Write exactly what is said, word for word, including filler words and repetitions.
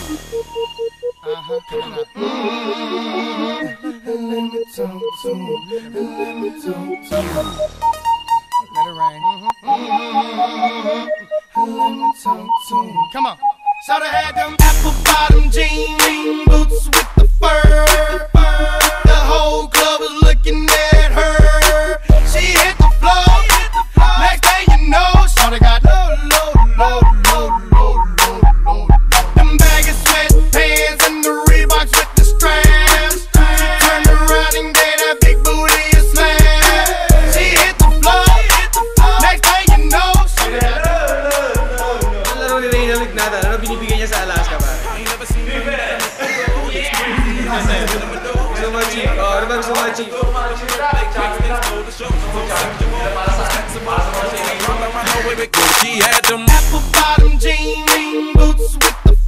Uh-huh, coming up. Let me talk to him. Let me talk to him. Let it rain. Let me talk to him. Come on. Shoulda had them apple bottom jean boots with the fur. The whole club was looking at her. She hit the floor. Next thing you know, shoulda got low, low, low, low, low, low, low. Them baggy sweatpants and the Reeboks with the straps. She turned around and gave that big booty a slam. She hit the floor. Next thing you know, shoulda got low, low, low. Ang laro ni Reynel, Hugnatan, ano binibigay niya sa Alaska ba? Gusto mo cheap? Oh, ano ba gusto mo cheap? She had them apple bottom jean boots with the